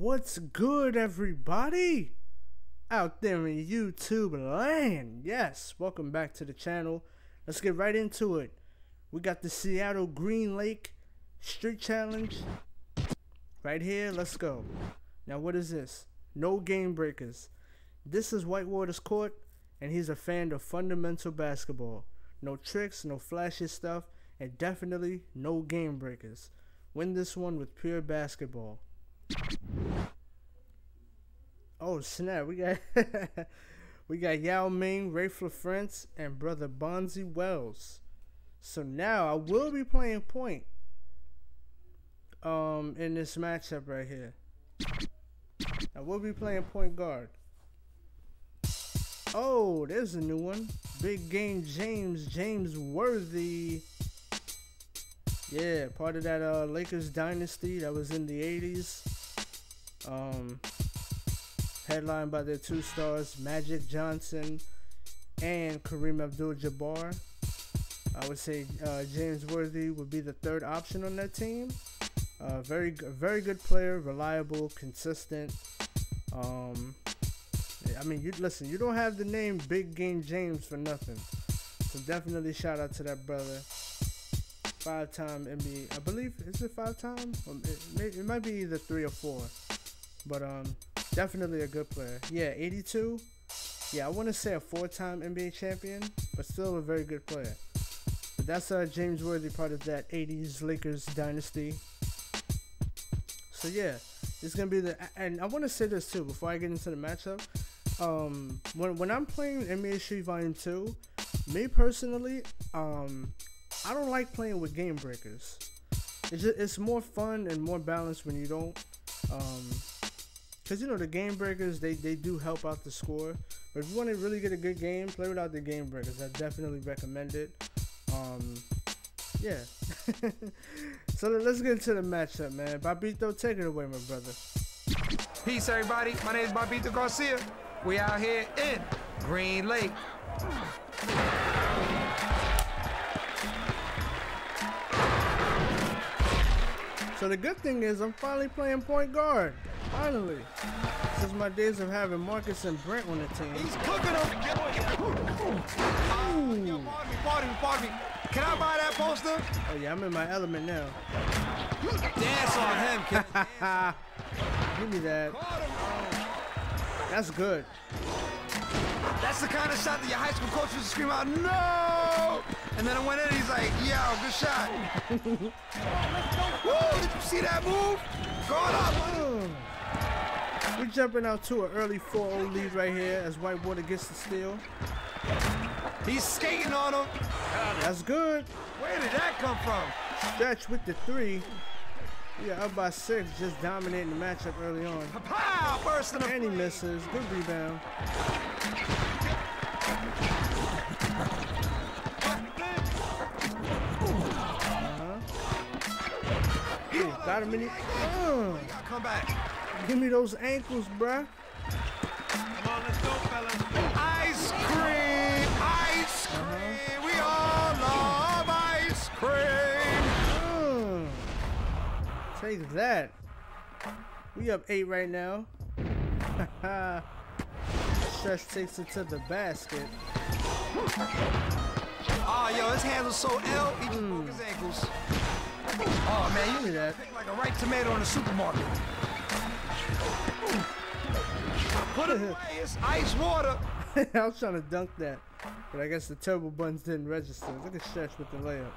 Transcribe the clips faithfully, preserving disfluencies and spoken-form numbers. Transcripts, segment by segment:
What's good, everybody out there in YouTube land? Yes, welcome back to the channel. Let's get right into it. We got the Seattle Green Lake Street Challenge right here. Let's go. Now, what is this? No game breakers. This is Whitewater's court, and he's a fan of fundamental basketball. No tricks, no flashy stuff, and definitely no game breakers. Win this one with pure basketball. Oh snap, we got we got Yao Ming, Ray France, and brother Bonzi Wells. So now I will be playing point um in this matchup right here. I will be playing point guard. Oh, there's a new one. Big Game James, James Worthy. Yeah, part of that uh, Lakers dynasty that was in the eighties. Um, headlined by their two stars, Magic Johnson and Kareem Abdul-Jabbar. I would say uh, James Worthy would be the third option on that team. Uh, very, very good player, reliable, consistent. Um, I mean, you listen. You don't have the name Big Game James for nothing. So definitely shout out to that brother. Five-time N B A, I believe. Is it five-time? It, may, it might be either three or four. But um, definitely a good player. Yeah, eighty-two. Yeah, I want to say a four-time N B A champion, but still a very good player. But that's uh, James Worthy, part of that eighties Lakers dynasty. So yeah, it's gonna be the. And I want to say this too before I get into the matchup. Um, when when I'm playing N B A Street Volume Two, me personally, um. I don't like playing with game breakers. It's just, it's more fun and more balanced when you don't, um, cause you know the game breakers they they do help out the score. But if you want to really get a good game, play without the game breakers. I definitely recommend it. Um, yeah. So let's get into the matchup, man. Barbito, take it away, my brother. Peace, everybody. My name is Barbito Garcia. We out here in Green Lake. So the good thing is I'm finally playing point guard. Finally. Since my days of having Marcus and Brent on the team. He's cooking them. Uh, yo, pardon me, pardon me, pardon me. Can I buy that poster? Oh yeah, I'm in my element now. Dance on him, kid. Give me that. That's good. That's the kind of shot that your high school coach used to scream out, no! And then I went in and he's like, yo, good shot. Woo, did you see that move? Going up. Mm. We're jumping out to an early four oh lead right here as Whitewater gets the steal. He's skating on him. That's good. Where did that come from? Stretch with the three. We are up by six, just dominating the matchup early on. Pow! Burst in the and he misses. Good rebound. Got him in the, uh, come back. Give me those ankles, bruh. Come on, let's go, fellas. Ice cream, ice cream. Uh-huh. We all love ice cream. Uh, take that. We up eight right now. Stretch takes it to the basket. Oh, yo, his hands are so ill. He just broke his ankles. Oh man, you need that. Like a ripe tomato in the supermarket. Put it away, it's ice water. I was trying to dunk that, but I guess the turbo buns didn't register. Look at Stretch with the layup.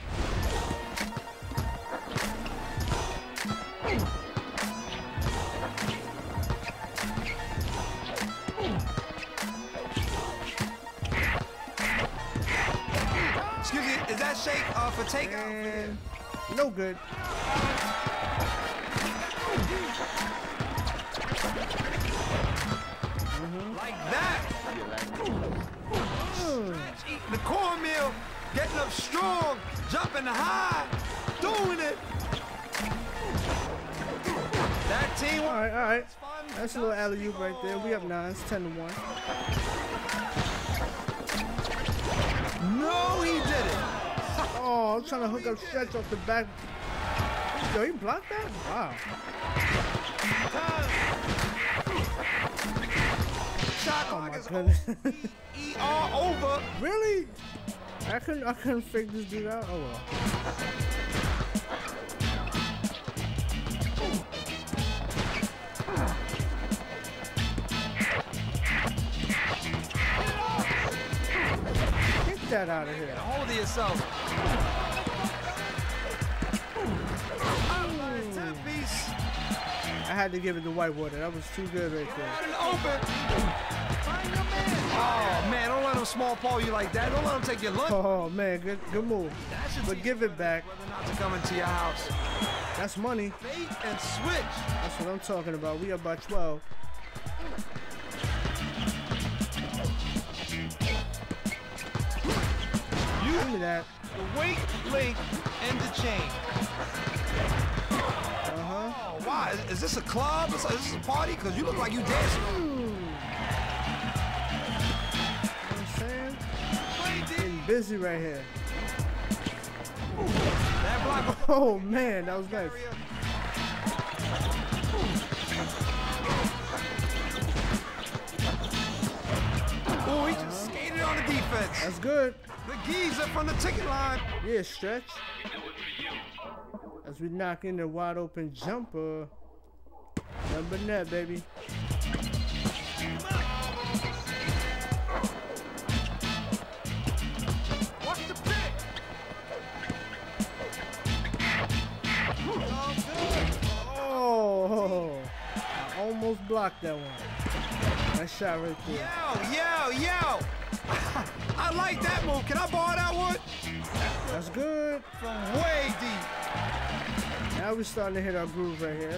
Excuse me, is that shake uh, for takeout? And no good. Mm-hmm. Like that. Mm. Eating the cornmeal, getting up strong, jumping high, doing it. That team. All right, all right. That's a little alley-oop right there. We up nine. It's ten to one. No, he didn't. Oh, I'm trying to hook up Stretch off the back. Yo, he blocked that? Wow. Shot Oh clock my is goodness. E R over. Really? I couldn't I couldn't figure this dude out. Oh well. Get that out of here. Get a hold of yourself. Ten piece. I had to give it to Whitewater. That was too good right there. Out and open. Find your man. Oh man, don't let him small paw you like that. Don't let him take your lunch. Oh man, good good move. But give it back. Whether or not to come into your house. That's money. Bait and switch. That's what I'm talking about. We up by twelve. You Give me that. the weight, link, and the chain. Uh-huh. Oh, why? Is, is this a club? Is this a party? Because you look like you dancing. Mm. You know what I'm saying? Getting busy right here. That block. Oh man, that was nice. Oh, he just skated on the defense. That's good. The geezer from the ticket line. Yeah, stretch. As we knock in the wide open jumper. Number net, baby. Watch the pick. Oh, I almost blocked that one. That shot right there. Yo, yo, yo. I like that move. Can I borrow that one? That's good. From way deep. Now we're starting to hit our groove right here.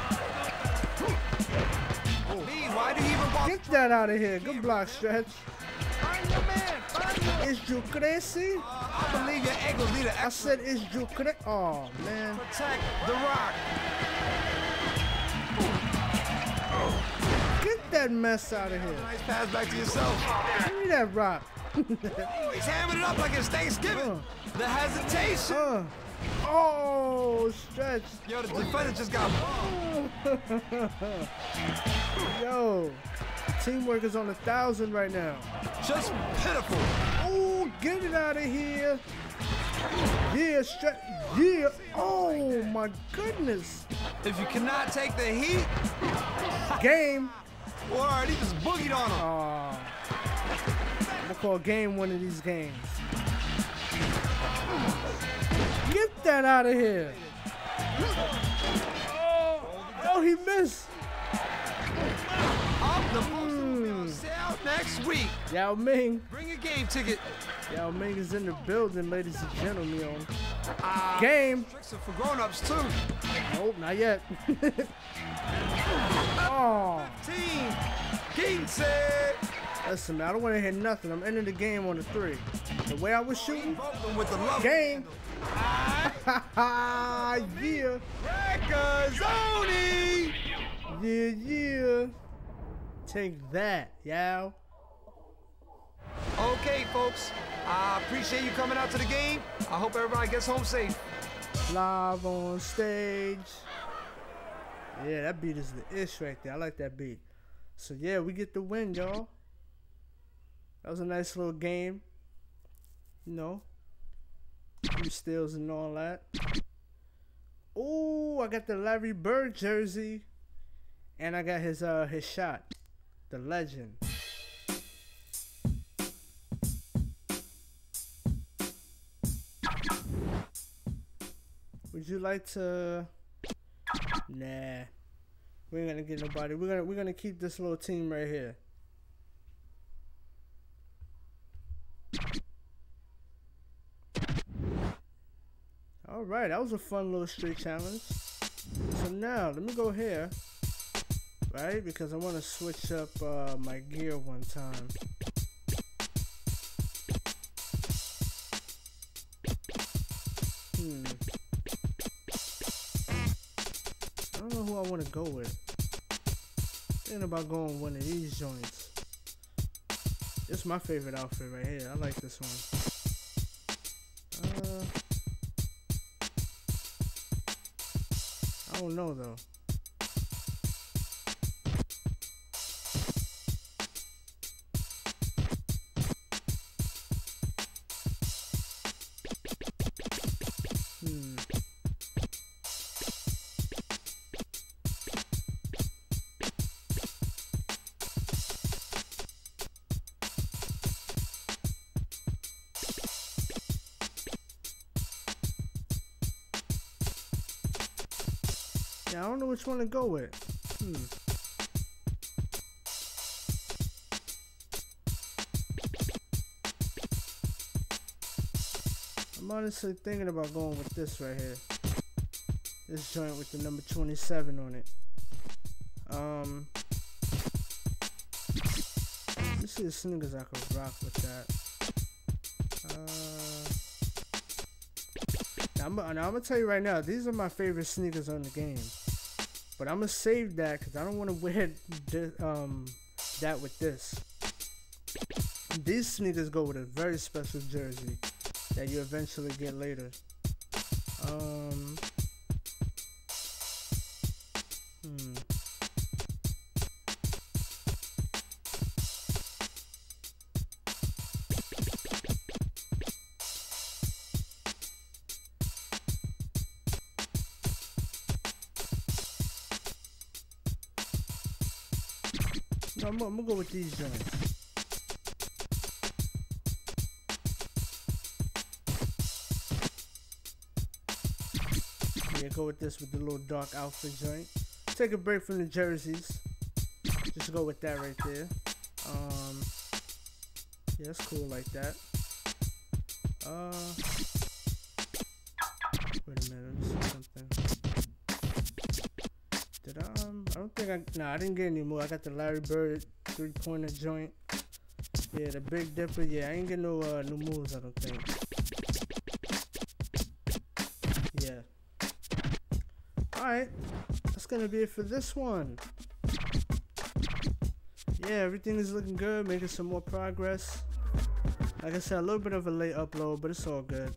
Me, why do you even borrow? Get that out of here. Good block, stretch. Find your man. Find your man. Is you crazy? Uh, I believe your ankles need an I extra. said, is you crazy? Oh, man. Protect the rock. Get that mess out of here. Nice pass back to yourself. Give me that rock. Oh, he's hammering it up like it's Thanksgiving. Uh. The hesitation. Uh. Oh, stretch. Yo, the defender just got balled. Yo, teamwork is on a thousand right now. Just pitiful. Oh, get it out of here. Yeah, stretch. Yeah. Oh, my goodness. If you cannot take the heat, Game. or he just boogied on him. Oh, I'm going to call game one of these games. Get that out of here. Oh, oh he missed. Up the poster will be on sale next week. Yao Ming. Bring your game ticket. Yao Ming is in the building, ladies and gentlemen. Uh, Game. Tricks are for grown-ups too. Nope, not yet. Oh, Team Kinsey. listen, man, I don't want to hear nothing. I'm ending the game on a three. The way I was shooting, Broke them with the love. game. Aight. Yeah, Reccazoni. yeah, yeah. Take that, Yao. Okay, folks. I appreciate you coming out to the game. I hope everybody gets home safe. Live on stage. Yeah, that beat is the ish right there. I like that beat. So yeah, we get the win, y'all. That was a nice little game. You know, few steals and all that. Oh, I got the Larry Bird jersey, and I got his uh his shot, the legend. Would you like to? Nah, we ain't gonna get nobody. We're gonna we're gonna keep this little team right here. All right, that was a fun little street challenge. So now let me go here, right? Because I want to switch up uh, my gear one time. Hmm. I don't know who I want to go with. Thinking about going one of these joints. This is my favorite outfit right here. I like this one. Uh, I don't know though. Hmm. Yeah, I don't know which one to go with. Hmm. I'm honestly thinking about going with this right here. This joint with the number twenty-seven on it. Um, let's see the sneakers I could rock with that. Uh, now I'm, now I'm gonna tell you right now, these are my favorite sneakers on the game. But I'm gonna save that because I don't want to wear this, um, that with this. These sneakers go with a very special jersey that you eventually get later. Um, hmm. No, I'm, I'm gonna go with these joints. Yeah, go with this with the little dark outfit joint. Take a break from the jerseys. Just go with that right there. Um, yeah, it's cool like that. Uh, wait a minute, let me see something. Did I, um, I don't think I, nah, I didn't get any more. I got the Larry Bird three-pointer joint. Yeah, the Big Dipper, yeah, I ain't get no uh, new moves, I don't think. Yeah. Alright, that's gonna be it for this one. Yeah, everything is looking good, making some more progress. Like I said, a little bit of a late upload, but it's all good.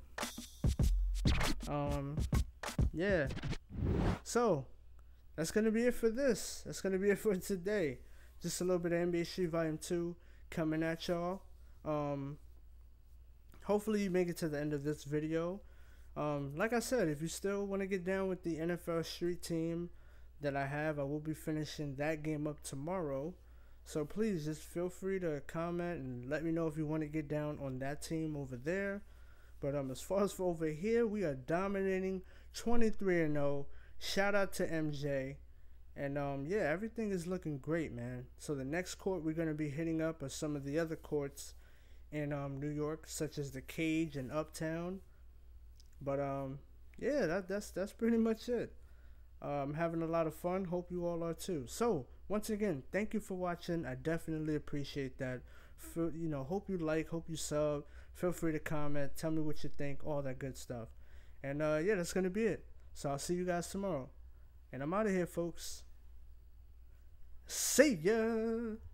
Um, yeah. So, that's gonna be it for this. That's gonna be it for today. Just a little bit of N B A Street Volume two coming at y'all. Um, hopefully you make it to the end of this video. Um, like I said, if you still want to get down with the N F L Street team that I have, I will be finishing that game up tomorrow. So please just feel free to comment and let me know if you want to get down on that team over there. But um, as far as for over here, we are dominating twenty-three and oh. Shout out to M J. And um, yeah, everything is looking great, man. So the next court we're going to be hitting up are some of the other courts in um, New York, such as the Cage and Uptown. But um, yeah, that, that's that's pretty much it. Uh, I'm having a lot of fun. Hope you all are too. So once again, thank you for watching. I definitely appreciate that. For, you know, hope you like, hope you sub. Feel free to comment. Tell me what you think. All that good stuff. And uh, yeah, that's gonna be it. So I'll see you guys tomorrow. And I'm out of here, folks. See ya.